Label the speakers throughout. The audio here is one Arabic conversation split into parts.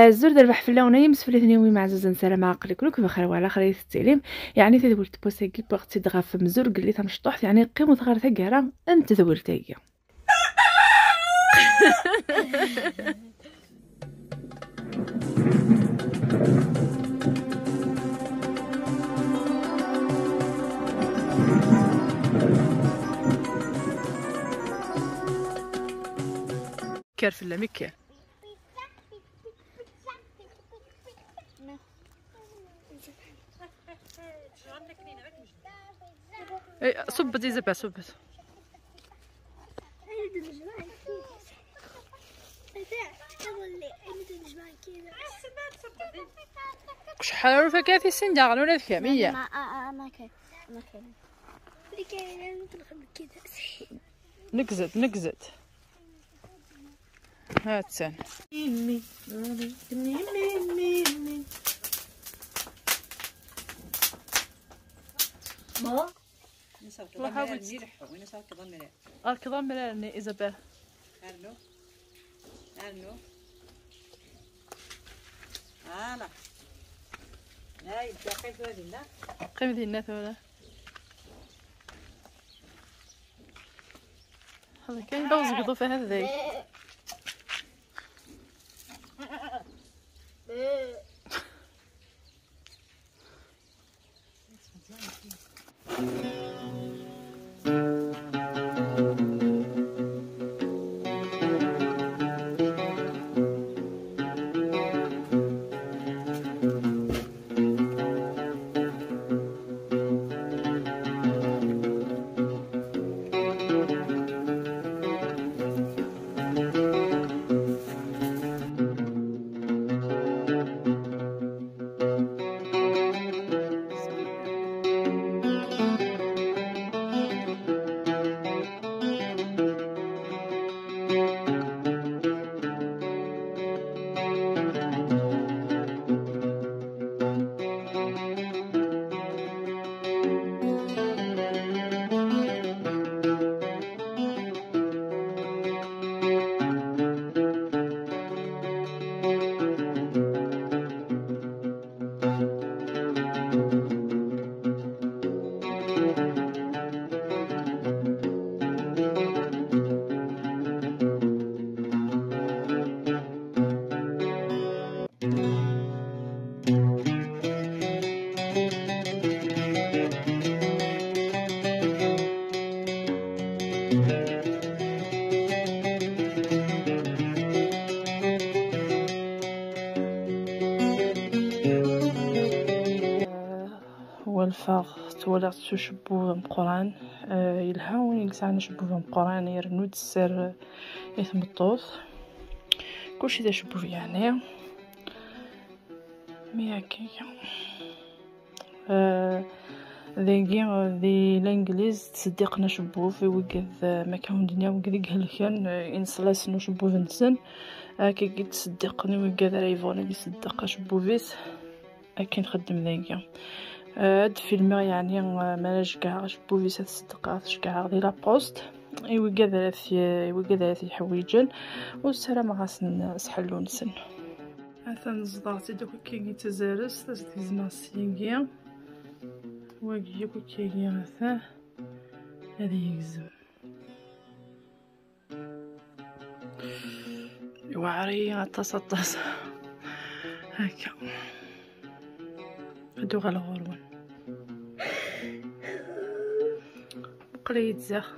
Speaker 1: الزر دابا حفله ونايم سفلي ثنيوي مع زوز نسالة مع قلكلك بخير وعلى خير التعليم يعني تدول تبوسي كي بغتي تغاف مزور قال لي تنشطح يعني قيم وتغير تاكرا انت تدول تاكي كير في اللاميكير صبت إيزابيل صبت شحال عرفة كافي السن داغل ولا كامية
Speaker 2: ما كاين
Speaker 1: نكزت هاتسن
Speaker 2: ما
Speaker 1: كظام ملاني إيزابيل قيم ديالنا ثولا هذا كاين دوز قضو في هذا ذاك هو الفاغ تولات تشبو مقران يلهاون يلسع نشبو مقران يرنود السر يثمطوث كلشي دا شبو فيه يعني مي هكايا ذي الانجليز تصدقنا شبو في وقت ما كان دنيا وقت هلكان انسلاس نو شبو فنسن كي قلت تصدقني وقت رايفون اللي صدق شبو فيس اكي نخدم ذاكيا هاد فيلم يعني مالاش كاع شبو فيس تصدقات كاع دي لابوست وقت ثلاث حويجل والسلام غاسن سحلو نسن مثلا صداعتي دوك كي تزارس تزما السينكيا واقي كي مثلا هذه يكزم وعري غطاس هكا هادو غا الغرون بقى يتزاخ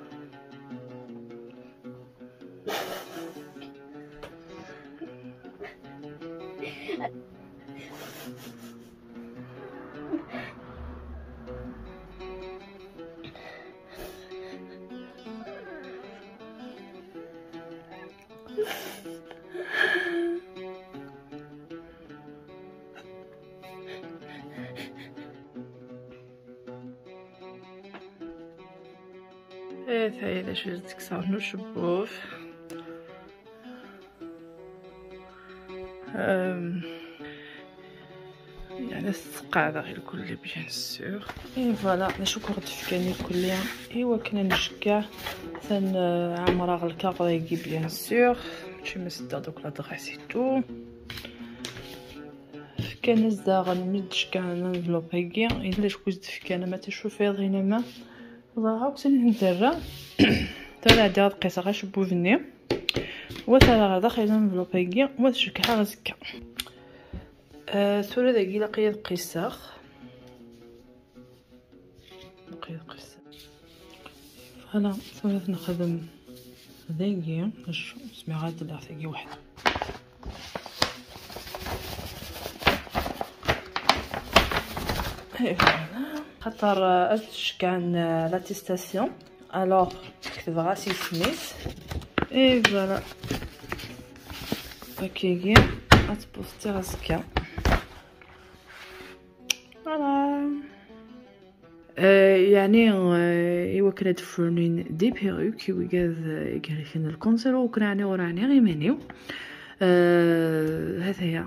Speaker 1: هاي اذا شفتك صار شبوف يعني القاعدة غير كلي بيان سور اي فوالا نشكر تفكاني كليا ايوا كنا نشكا ثان عمرا غلكا غيجي بيان سور ماشي مسدا دوك لا دغاسيتو كان داغن مدش كان انفلوبيكي الا شكوز دفكانه ما تشوف يضينا ما ضاعوا كنت ندرا ترى دار قيسه غاش بوفني وترى غدا خايله انفلوبيكي وتشكها غزكا ثورة داكي لقيت قيساخ فوالا ثورة نخدم داكي باش سمي غاد داكي واحد خاطر اش كان لاتيستاسيون الوغ كتب راسي سميت اي فوالا هكاكي غتبوستي راسك فوالا يعني ايوا كنا تفرنين دي بيروك وكاز كان الكونسير وكنا وراني غير مانيو هذا هي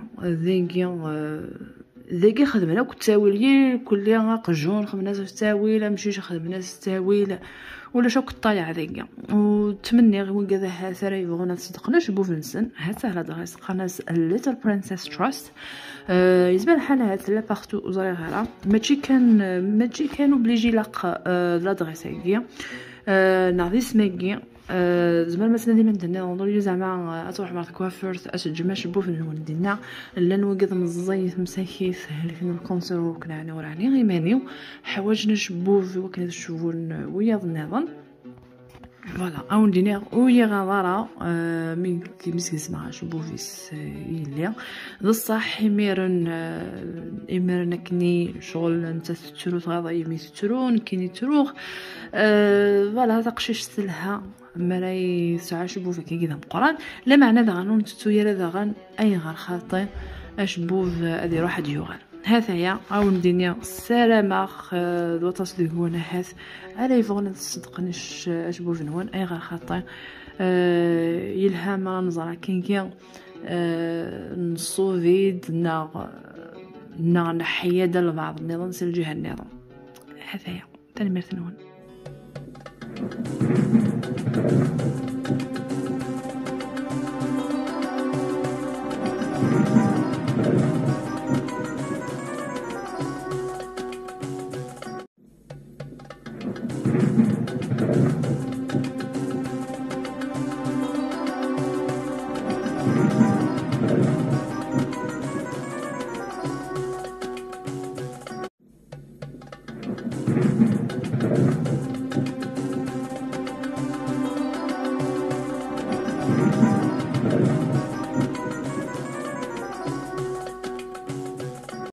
Speaker 1: ذاكي خدمنا كتاويل كل قجون خدمنا تاويل ماشي خدمنا تاويل ولا شو كطالع ذاكي وتمني غير كذا هاثرا يبغونا تصدقناش بوفنسن هات على دغيس قناه ليتل برنسس تراست يزبان حالات لا بارتو زريغه ماشي كان اوبليجي لاق لا دغيس هكيا نعطي سماكي زعما مثلا ديما عندنا نضرو زعما تروح مع الكوافير تجمع شبو في الولدينا لا نوقد مزيت مساكيف هلكنا الكونسير وكنا وراني غيمانيو حوايجنا شبو في وكنا الشبون وياض النظام فوالا او ندير ويا غادره من كيمسك اسمها شبو فيس يليا بصح يمرن كني شغل انت تترو غاضا يمي تترون كيني تروخ فوالا تقشيش سلها مراي ساعه شبو فيك كذا مقران لا معنى دغنون تتوير دغن اي غير خاطئ اشبو ادي روح ديوغان هذا يا او ندير السلامه دوطاس ديكونا هذا على يفغنا تصدقنيش اشبو فنوان اي غير خاطئ يلهم نزرع كينكي نصوفيد نحيا دال بعض النظام الجهه النظام هذا يا تنمير ثنون